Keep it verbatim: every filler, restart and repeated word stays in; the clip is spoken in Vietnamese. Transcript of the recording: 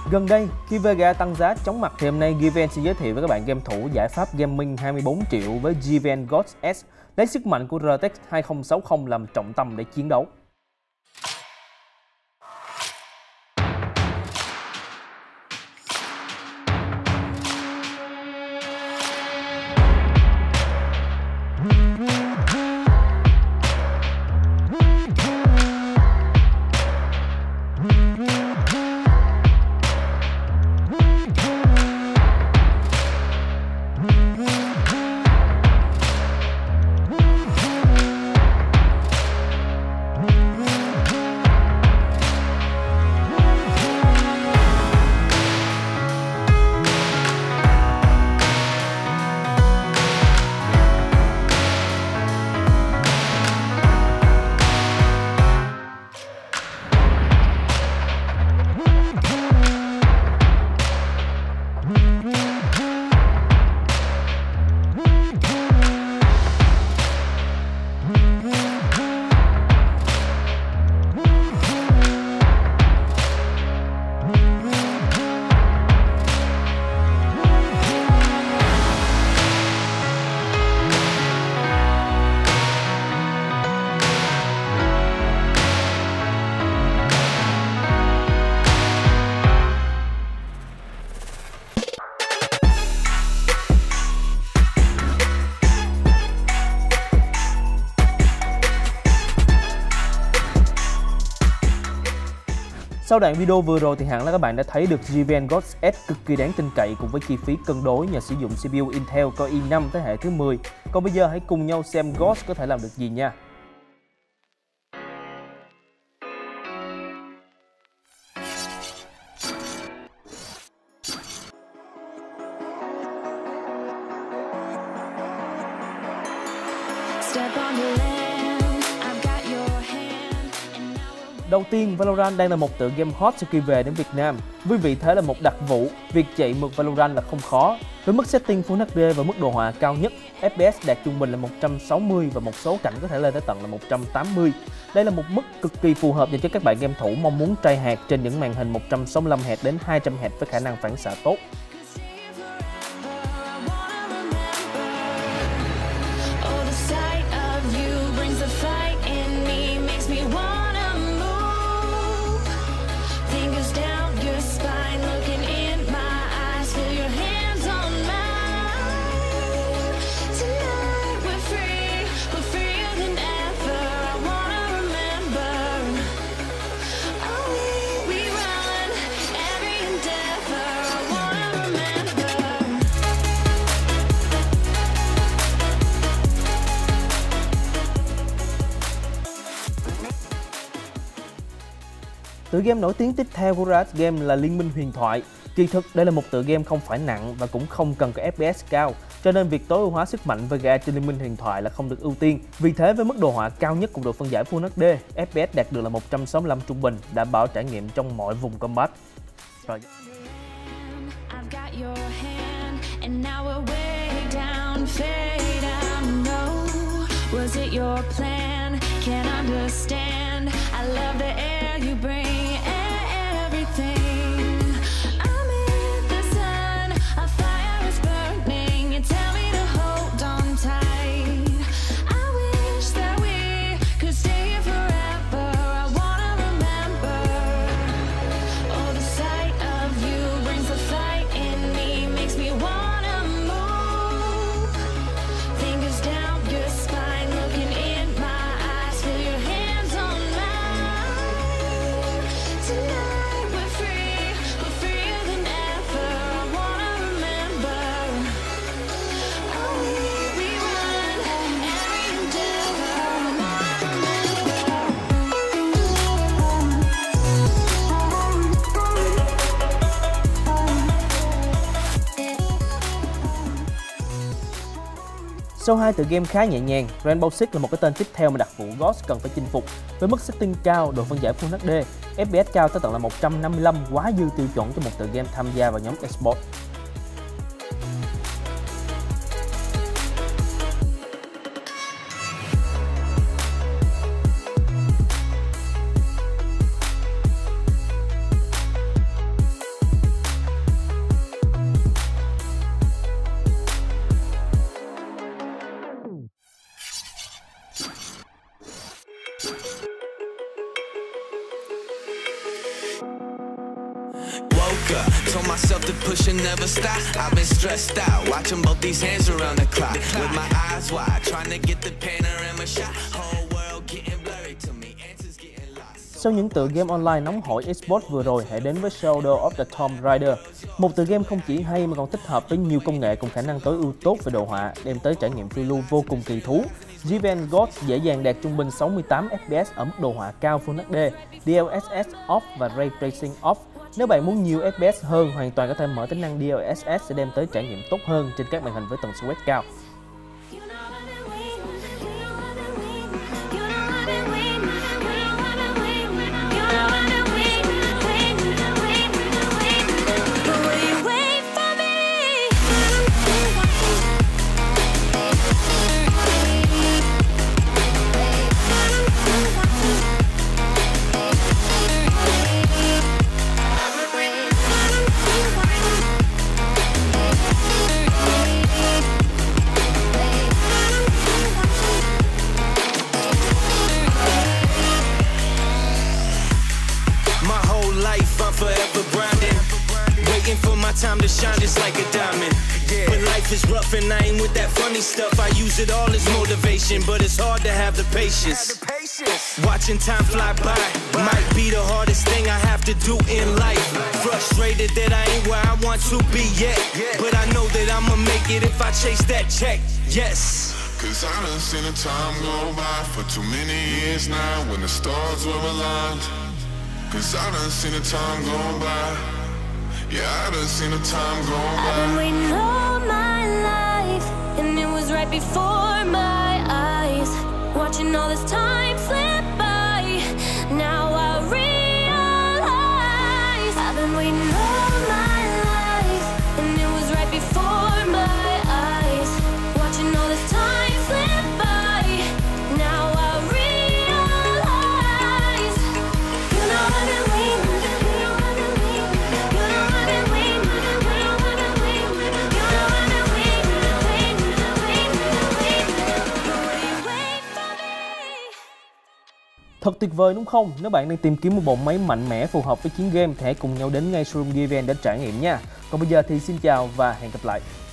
Gần đây, khi Vega tăng giá chóng mặt thì hôm nay Given sẽ giới thiệu với các bạn game thủ giải pháp gaming hai mươi bốn triệu với Given Gods S, lấy sức mạnh của rờ tê ích hai không sáu không làm trọng tâm để chiến đấu. Sau đoạn video vừa rồi thì hẳn là các bạn đã thấy được Given Gods S cực kỳ đáng tin cậy cùng với chi phí cân đối nhờ sử dụng xê pê u Intel Core i năm thế hệ thứ mười. Còn bây giờ hãy cùng nhau xem Gods có thể làm được gì nha. Đầu tiên, Valorant đang là một tựa game hot sau khi về đến Việt Nam. Với vị thế là một đặc vụ, việc chạy mượt Valorant là không khó. Với mức setting Full hát đê và mức đồ họa cao nhất, ép pê ét đạt trung bình là một trăm sáu mươi và một số cảnh có thể lên tới tận là một trăm tám mươi. Đây là một mức cực kỳ phù hợp dành cho các bạn game thủ mong muốn try hard trên những màn hình một trăm sáu mươi lăm héc đến hai trăm héc với khả năng phản xạ tốt. Tựa game nổi tiếng tiếp theo của Riot Games là Liên minh huyền thoại. Kỳ thực đây là một tựa game không phải nặng và cũng không cần có ép pê ét cao, cho nên việc tối ưu hóa sức mạnh Vega trên Liên minh huyền thoại là không được ưu tiên. Vì thế với mức đồ họa cao nhất cùng độ phân giải Full hát đê, ép pê ét đạt được là một trăm sáu mươi lăm trung bình, đảm bảo trải nghiệm trong mọi vùng combat. Rồi. Sau hai tựa game khá nhẹ nhàng, Rainbow Six là một cái tên tiếp theo mà đặc vụ Gods cần phải chinh phục. Với mức setting cao, độ phân giải Full hát đê, ép pê ét cao tới tận là một trăm năm mươi lăm, quá dư tiêu chuẩn cho một tựa game tham gia vào nhóm eSports. woke up, told myself to push and never stop. I've been stressed out, watching both these hands around the clock, with my eyes wide, trying to get the panorama shot. Whole world getting blurry to me, answers getting lost. Sau những tựa game online nóng hổi eSports vừa rồi, hãy đến với Shadow of the Tomb Raider, một tựa game không chỉ hay mà còn tích hợp với nhiều công nghệ cùng khả năng tối ưu tốt về đồ họa, đem tới trải nghiệm phiêu lưu vô cùng kỳ thú. Given God dễ dàng đạt trung bình sáu mươi tám F P S ở mức độ họa cao Full H D, D L S S off và Ray Tracing off. Nếu bạn muốn nhiều F P S hơn, hoàn toàn có thể mở tính năng D L S S sẽ đem tới trải nghiệm tốt hơn trên các màn hình với tần số quét cao. Forever grinding, waiting for my time to shine just like a diamond. When life is rough and I ain't with that funny stuff, I use it all as motivation, but it's hard to have the patience. Watching time fly by might be the hardest thing I have to do in life. Frustrated that I ain't where I want to be yet, but I know that I'ma make it if I chase that check. Yes. Cause I done seen the time go by for too many years now when the stars were aligned. Cause I done seen the time go by. Yeah, I done seen the time go by. I've been waiting all my life, and it was right before my eyes, watching all this time slip by. Now I realize I've been waiting all my life, and it was right before my eyes, watching all this time slip by. Now I realize, you know I've been waiting, you know I've been waiting, you know I've been waiting, you know I've been waiting, you know I've been waiting, waiting, waiting, waiting. Will you wait for me? Thật tuyệt vời đúng không? Nếu bạn đang tìm kiếm một bộ máy mạnh mẽ phù hợp với chiến game thì hãy cùng nhau đến ngay showroom Given để trải nghiệm nha. Còn bây giờ thì xin chào và hẹn gặp lại.